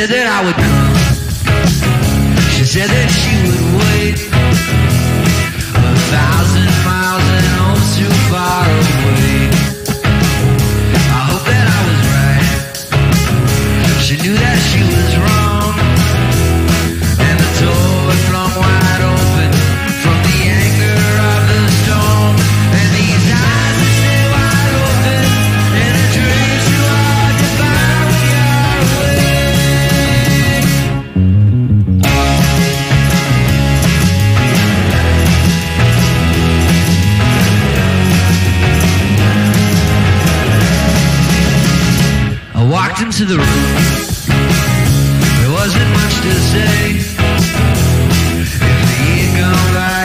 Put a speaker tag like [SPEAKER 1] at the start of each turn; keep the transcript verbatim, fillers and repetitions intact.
[SPEAKER 1] said that I would come. She said that she would wait a thousand miles and oh so far away. I hope that I was right. She knew that she was wrong, and the door was flung wide open from the anger of the storm. And these eyes are still wide open, and the dreams too hard to find when you're away. I walked into the room. There wasn't much to say. If he had gone by